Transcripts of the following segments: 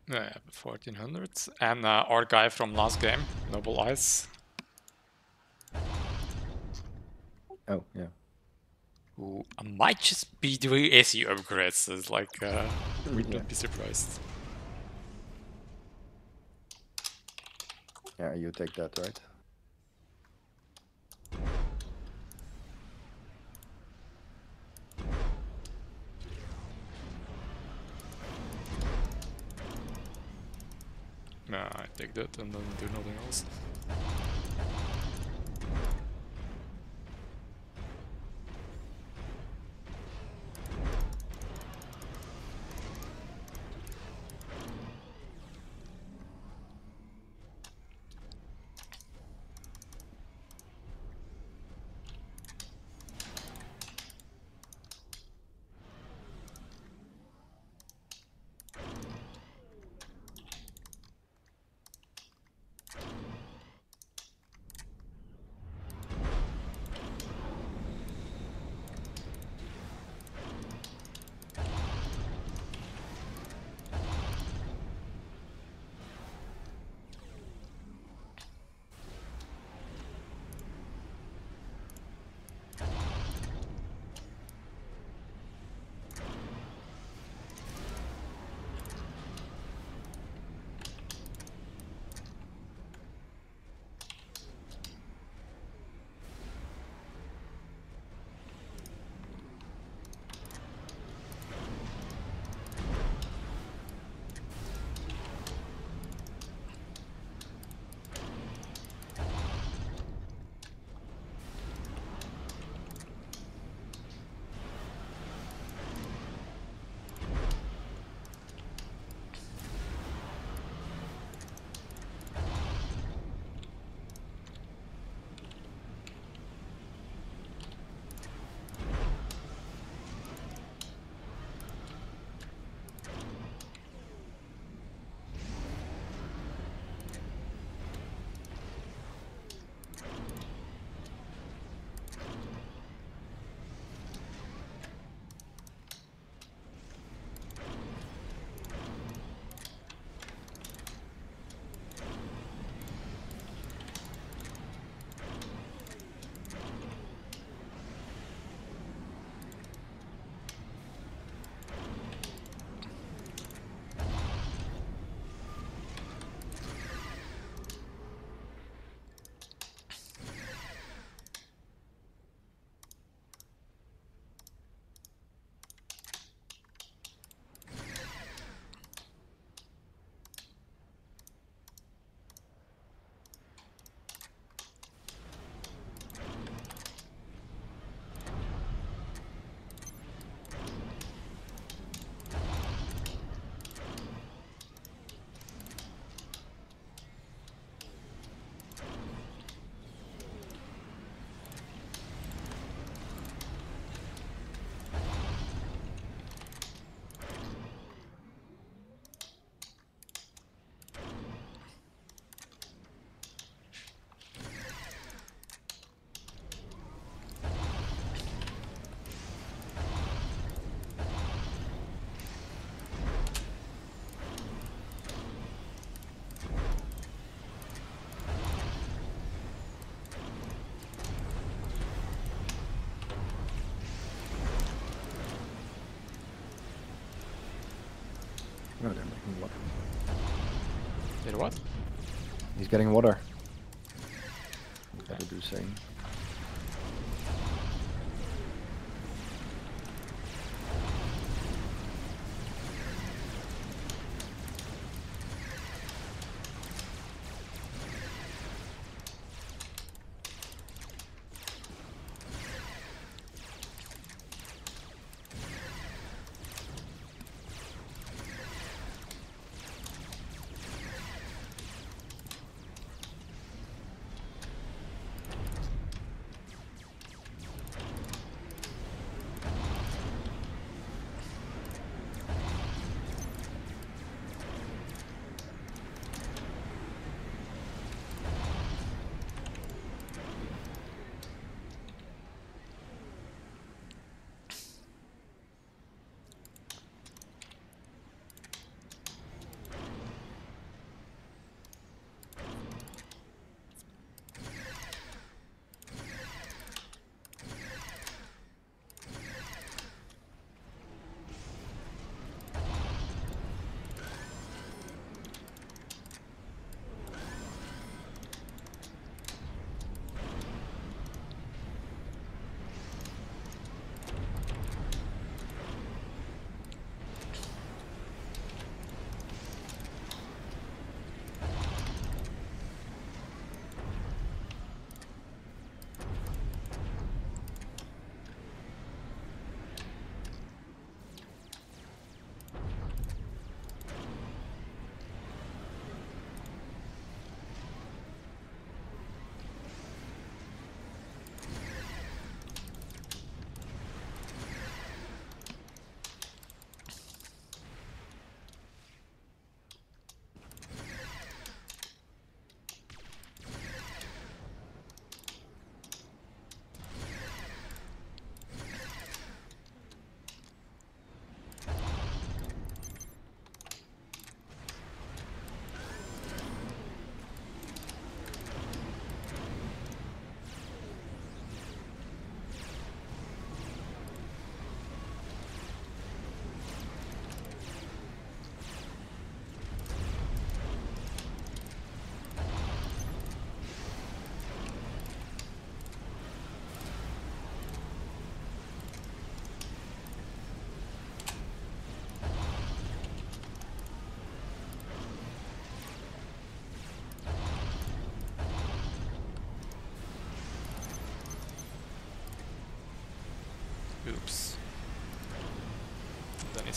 Yeah, 1400s. And our guy from last game, Noble Ice, Oh, yeah. who might just be doing AC upgrades. Is like, would Yeah. not be surprised. Yeah, you take that, right? Yeah, I take that and then do nothing else. No, they're making water. Did what? He's getting water. Gotta do same.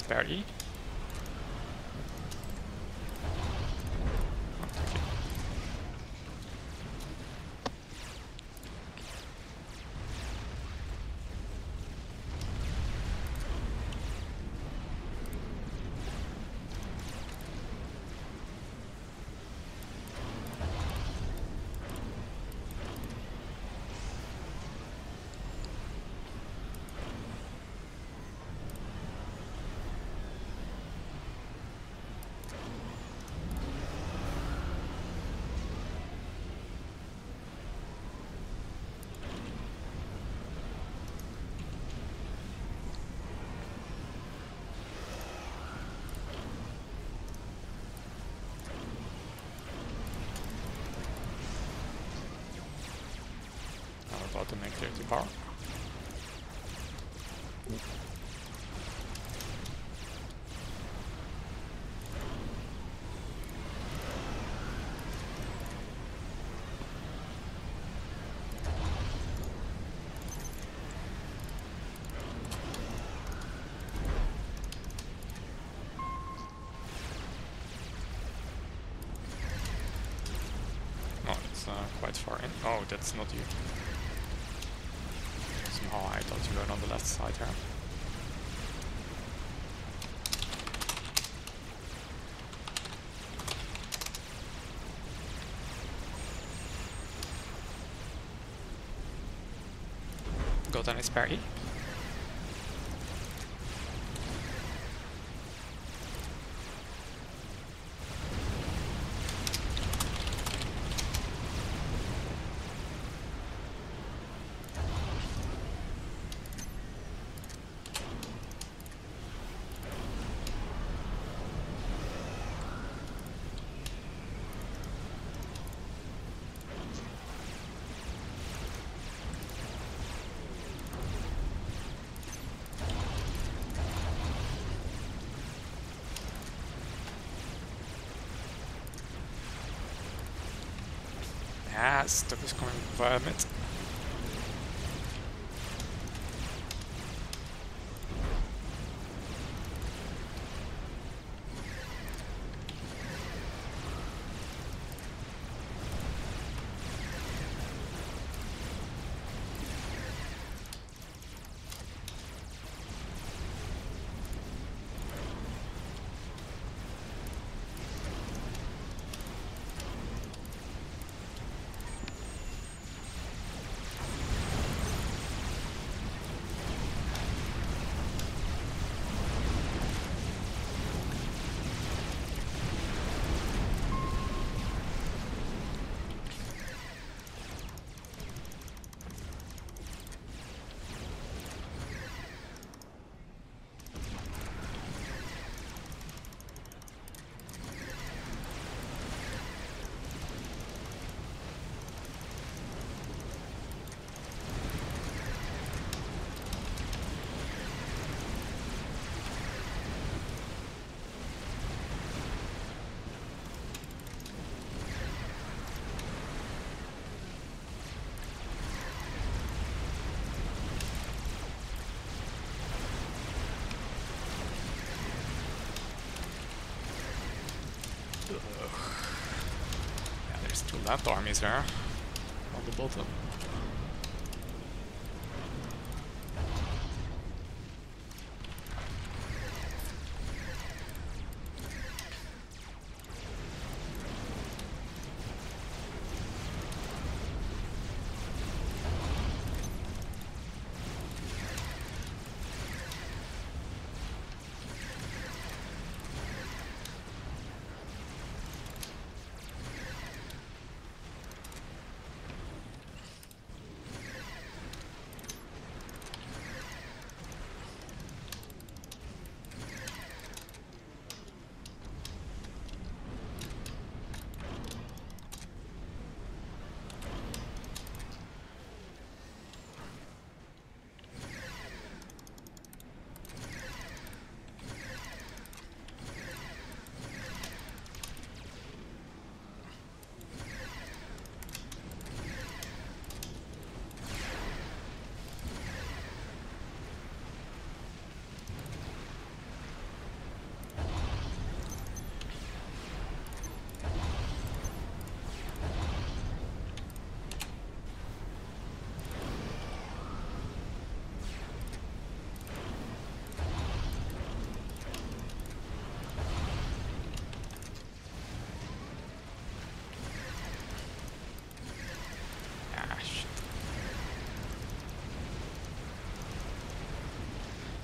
spare E. About to make 30 power. Oh, it's quite far in. Oh, that's not you. Somehow I thought you were on the left side here. Got any spare E? Ah, stuff is coming via mid. Yeah, there's two left armies here on the bottom.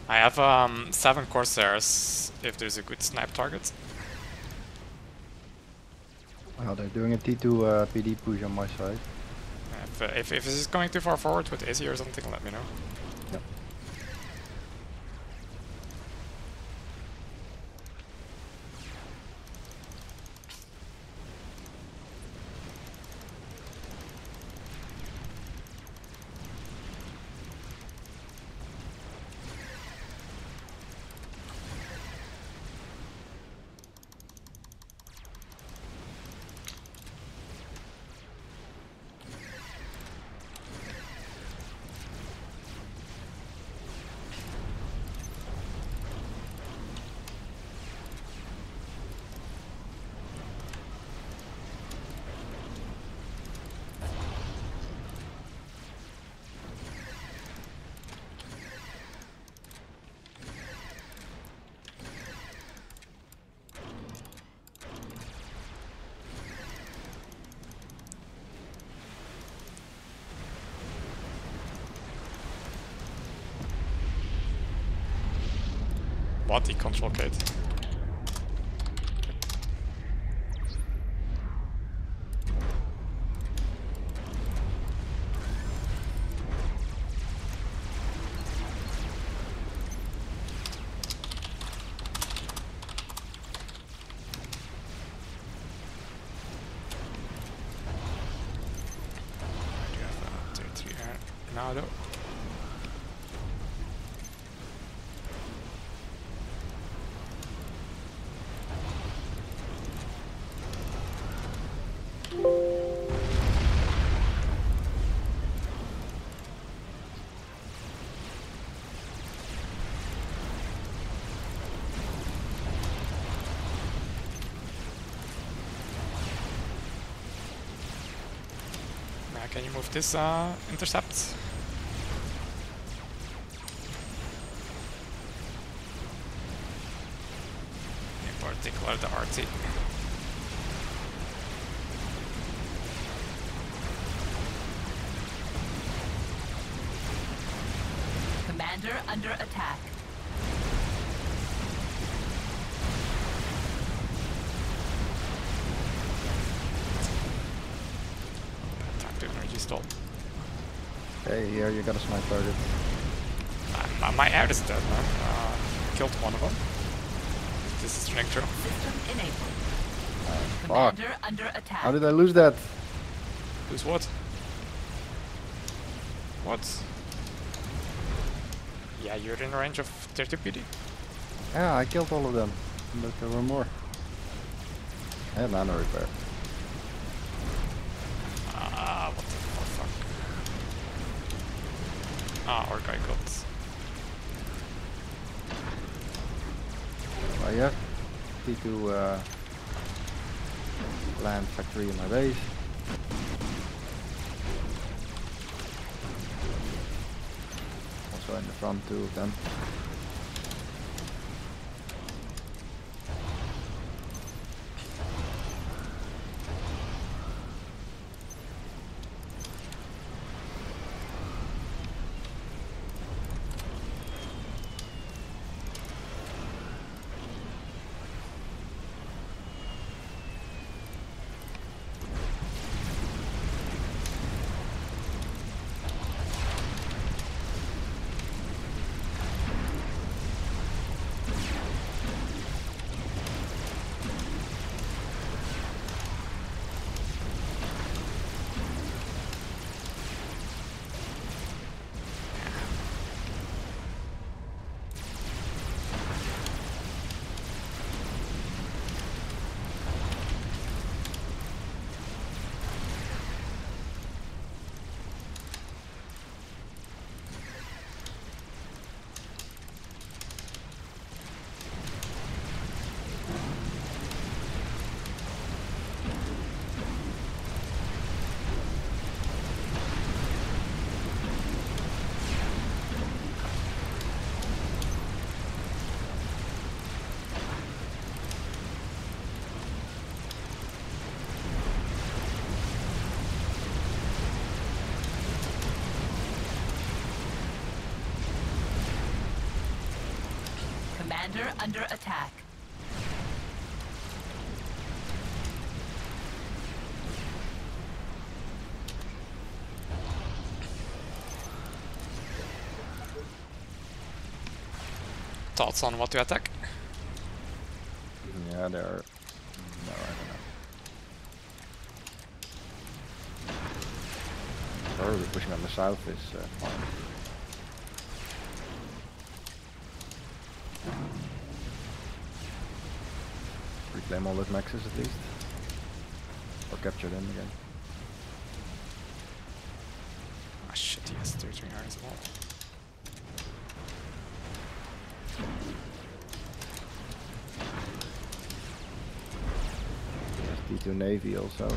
I have 7 Corsairs if there's a good snipe target. Well, they're doing a T2 PD push on my side. If this is going too far forward with Izzy or something, let me know. Yep. Body control Kate. Do you have a 3 here now though? Can you move this intercept? In particular the RT. Commander under attack. Energy stall. Hey, here you got a snipe target. My air is dead, man. Killed one of them. This is running true. System enabled. Fuck. Commander under attack. How did I lose that? Lose what? What? Yeah, you're in range of 30 PD. Yeah, I killed all of them. But there were more. I had mana repair. What the fuck? Our guy got... Oh yeah. T2 land factory in my base. Also in the front, 2 of them. Commander under attack. Thoughts on what to attack? Yeah, there are... No, I don't know. Probably pushing on the south is fine. Reclaim all those maxes at least. Or capture them again. Ah shit, he has 13 iron as well. D2 Navy also.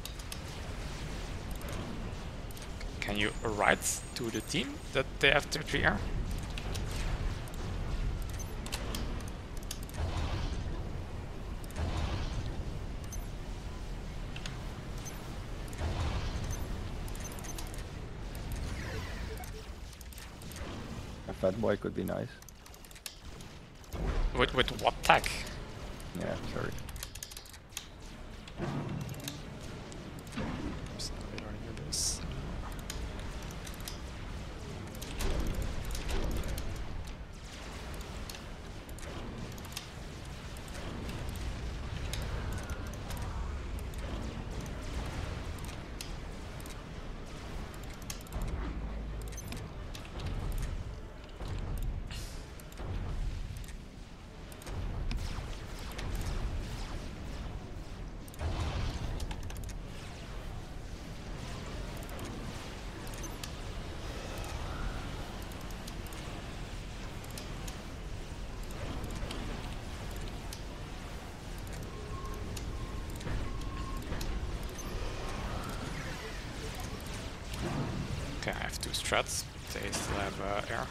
Can you write to the team that they have 33 air? A fat boy could be nice. With what tag? Yeah, sorry. Oops, we already knew this. Okay, I have 2 strats, but they still have air.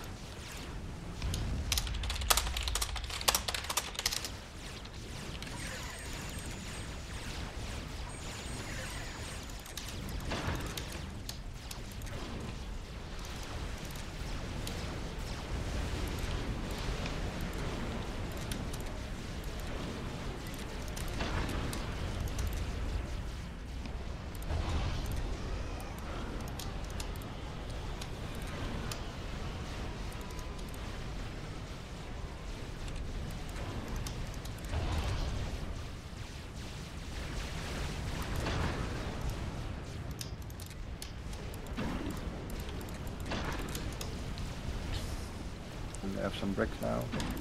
And they have some bricks now.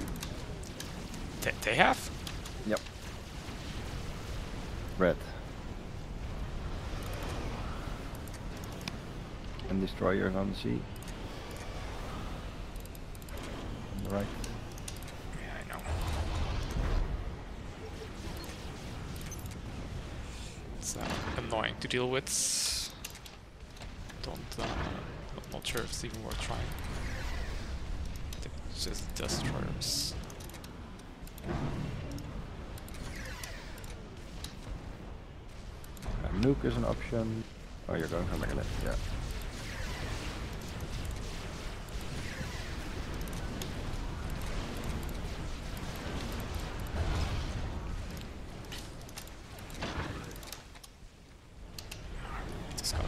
They have? Yep. Red. And destroyers on the sea. On the right. Yeah, I know. It's annoying to deal with. I'm not sure if it's even worth trying. It's just destroyers. Nuke is an option. Oh, you're going for megalith, yeah. Discard.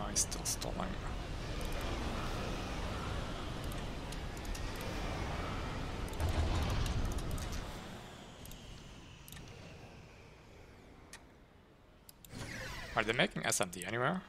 he's still stalling. Are they making SMD anywhere?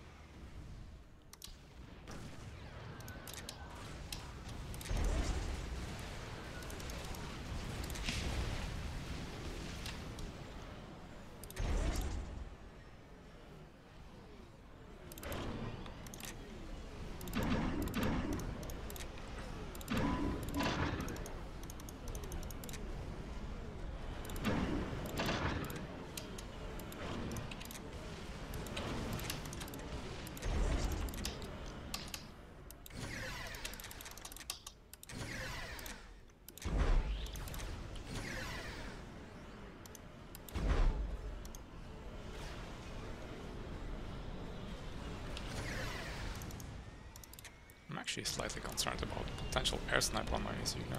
I'm actually slightly concerned about potential air snipe on my ASU now.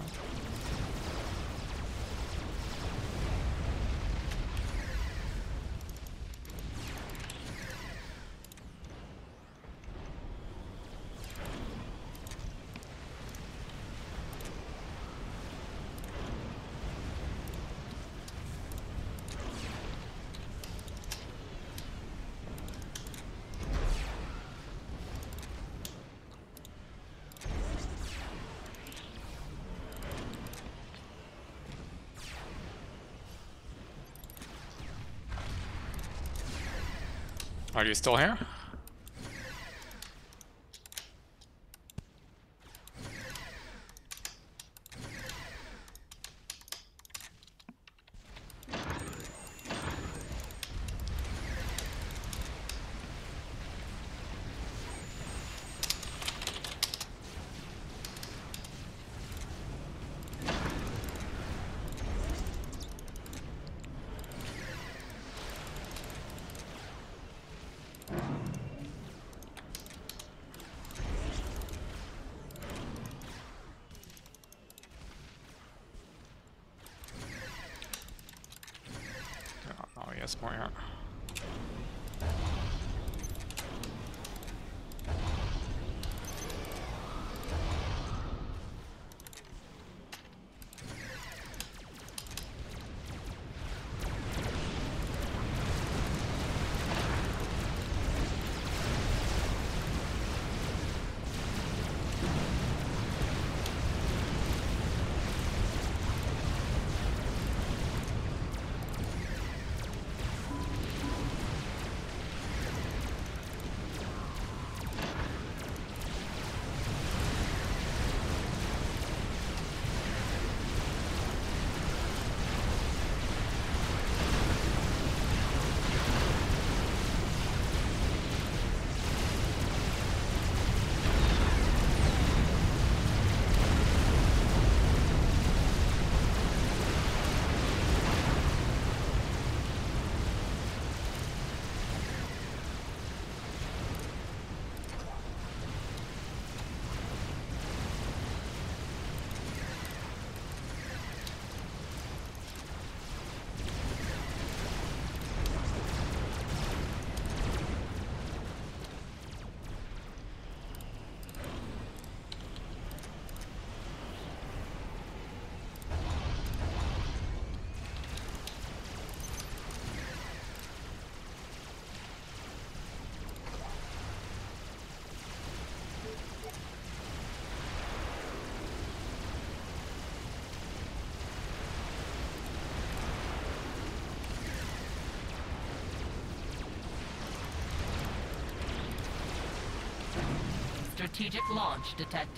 Are you still here? Oh, yes, more here. Strategic launch detected.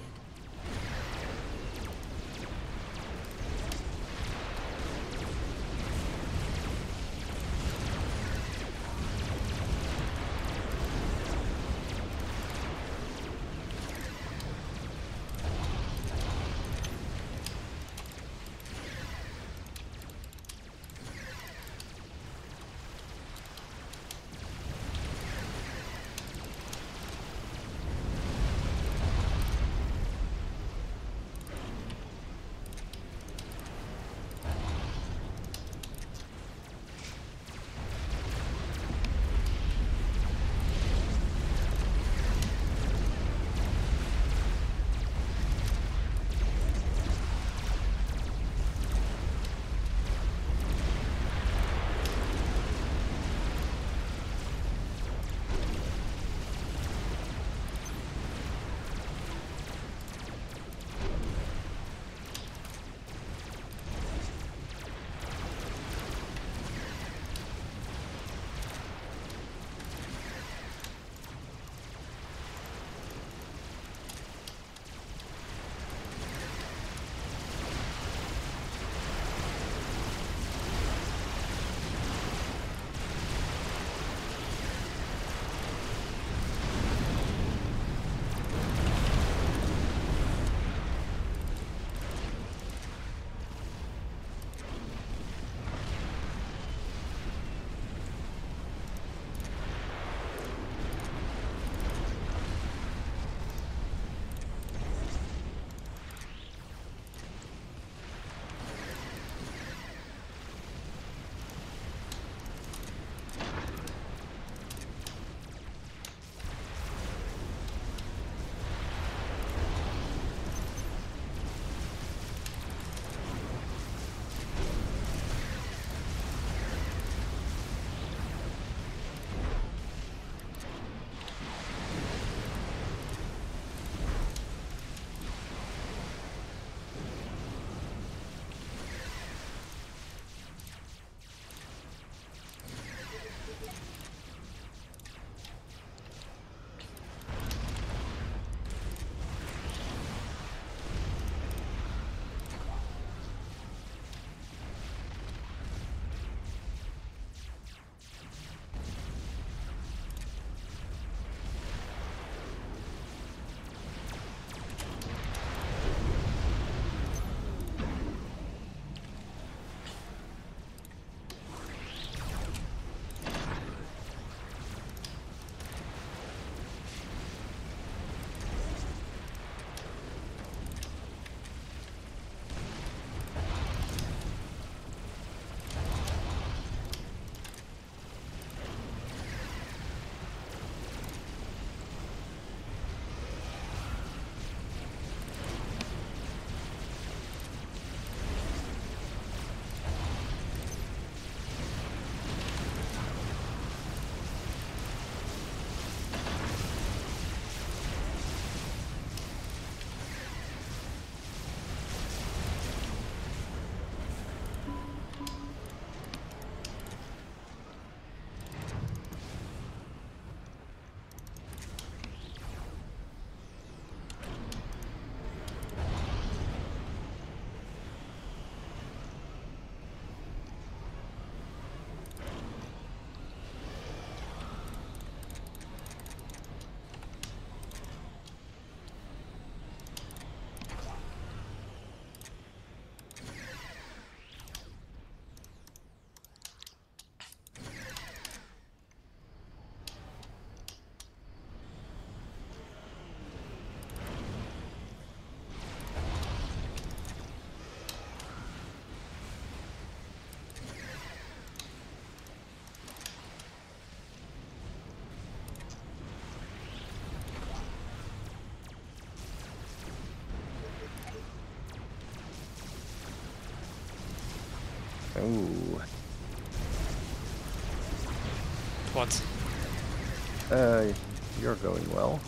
Ooh. What? You're going well.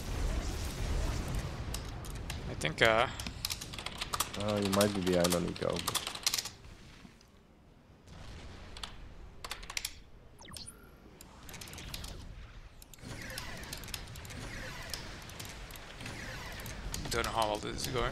I think You might be behind on eco. But don't know how well this is going.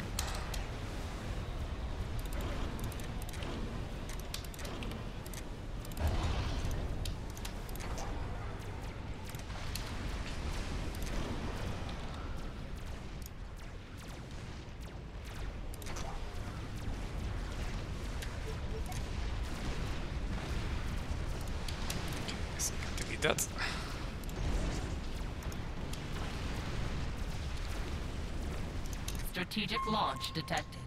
Guess I can delete that. Strategic launch detected.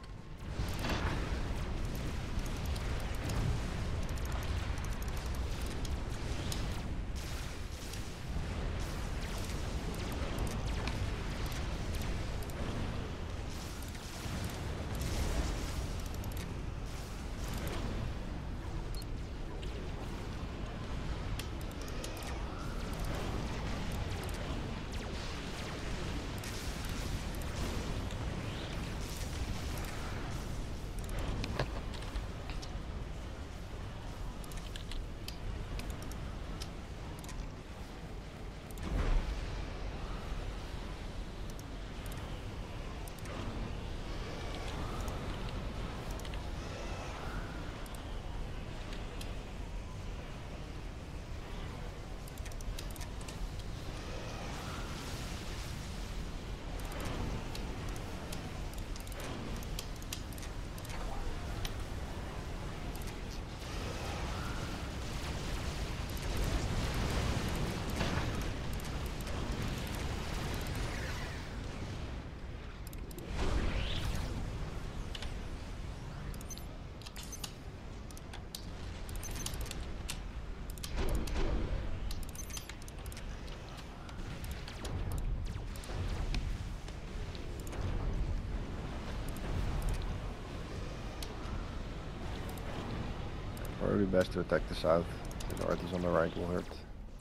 probably best to attack the south. The north is on the right will hurt.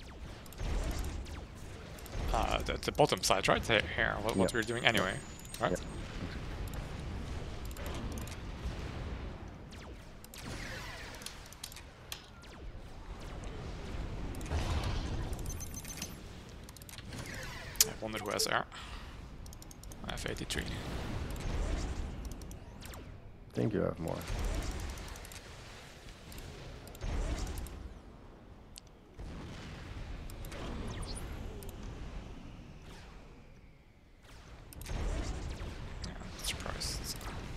The bottom side, right? Here, what Yep. we're doing anyway, right? Yep. I wonder who has air. I have 83. I think you have more. Yeah, I'm surprised.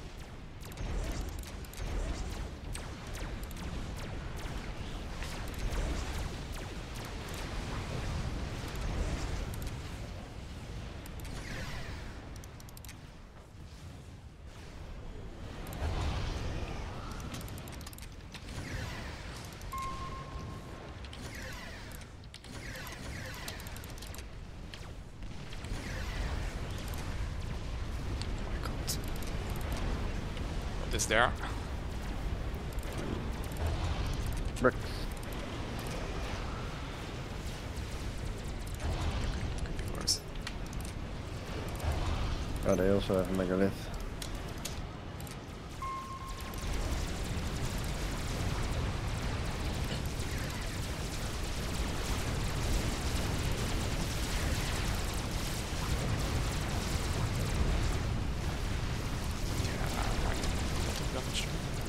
This there. Bricks. Could be worse. Oh, they also have a megalith. Yeah, like a lot of damage.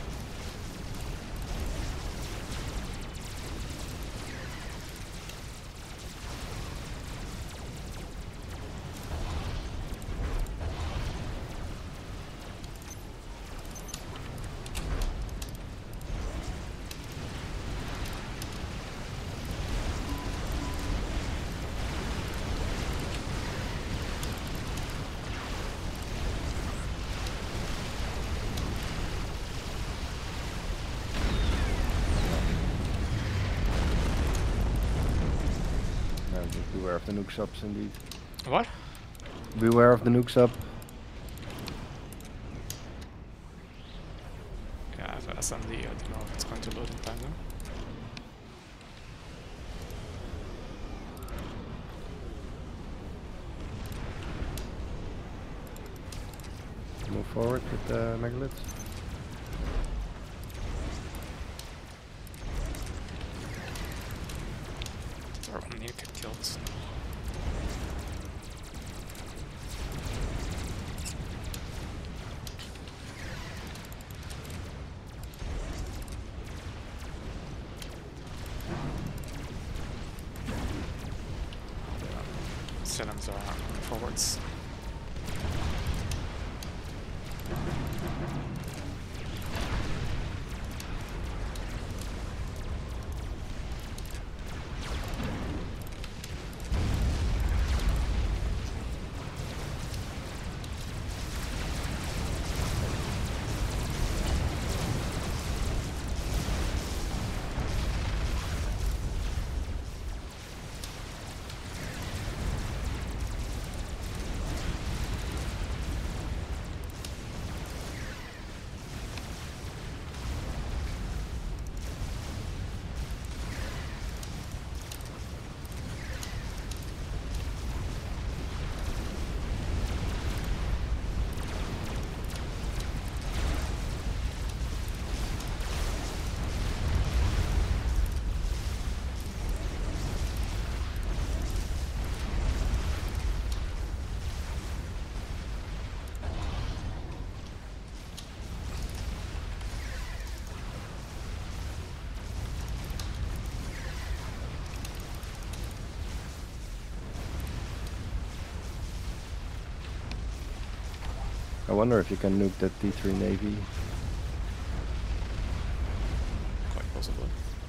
No, but beware of the nuke subs indeed. What? Beware of the nuke sub. Yeah, I have SMD, I don't know if it's going to load in time though. Move forward with the megaliths. Or need to get killed. Systems are moving forwards. I wonder if you can nuke that D3 Navy. Quite possibly.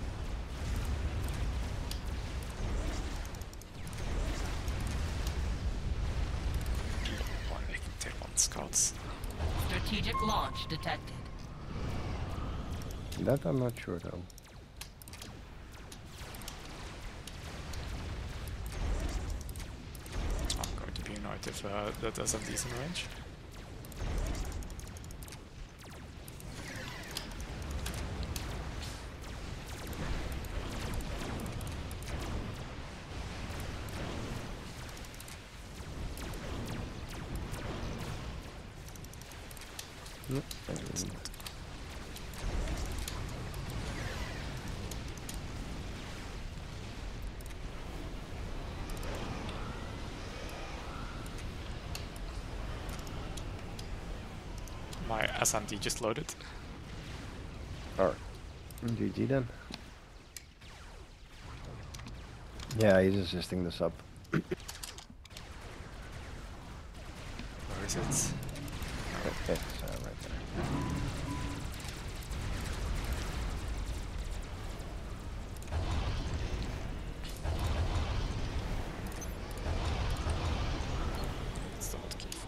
One making tier 1 scouts. Strategic launch detected. That I'm not sure though. I'm going to be annoyed if that SMD's in range. My SMD just loaded. Alright. GG then. Yeah, he's assisting the sub. Where is it? Okay, so right there. It's the hotkey for.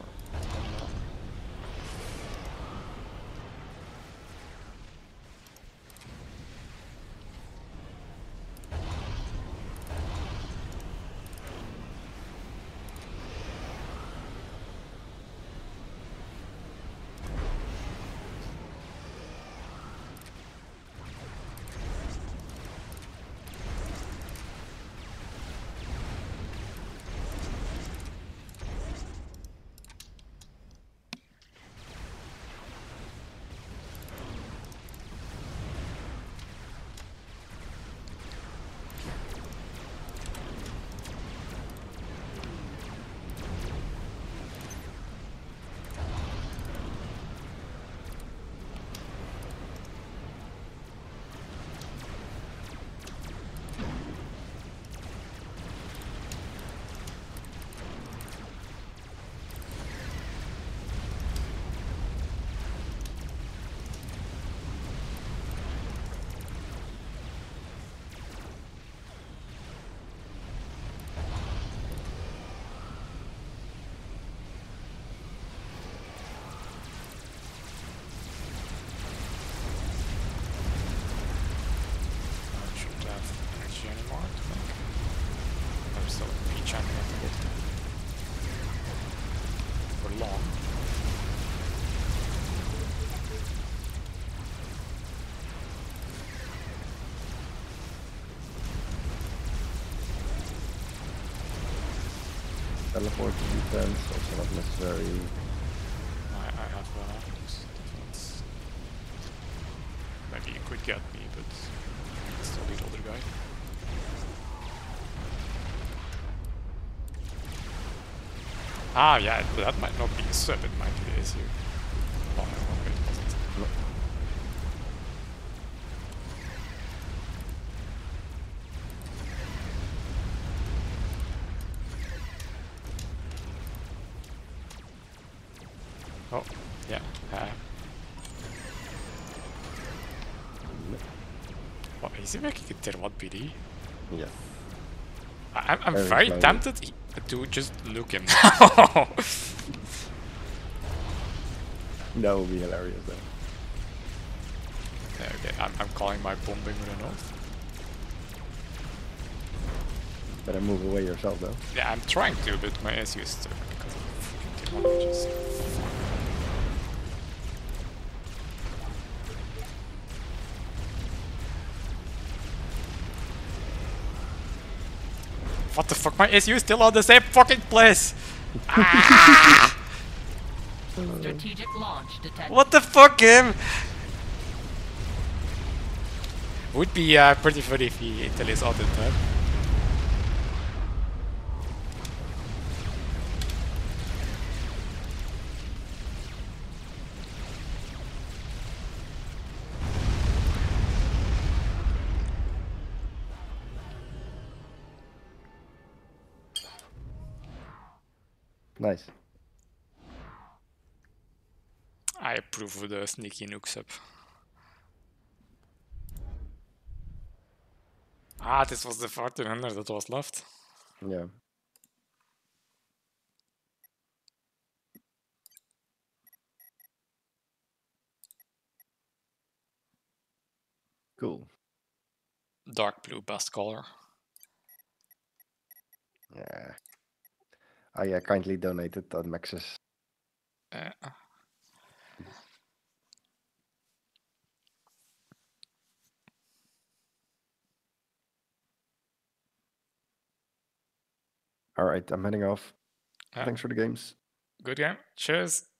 Anymore, I think. I'm still re-channeling it for long. Teleport to defense, also not necessary. I have defense. Maybe you could get me, but I still need other guy. Ah, yeah, that might not be a sub, it might be easier. Oh, no, okay, it wasn't. No. Oh, yeah. Oh, is he making a tier 1 PD? Yeah. I'm Very very slowly. tempted to just nuke him. That would be hilarious though. Okay, I'm calling my bombing with an oath. Better move away yourself though. Yeah, I'm trying to, but my SU is stuck because of freaking tier 1 mages. What the fuck? My SU is still on the same fucking place! Ah! Strategic launch detected. What the fuck, him? Would be pretty funny if he intel is out in time. Nice. I approve of the sneaky nuke sub. Ah, this was the 1400 that was left. Yeah. Cool. Dark blue, best color. Yeah. I kindly donated on Max's. Alright, I'm heading off. Thanks for the games. Good game. Cheers.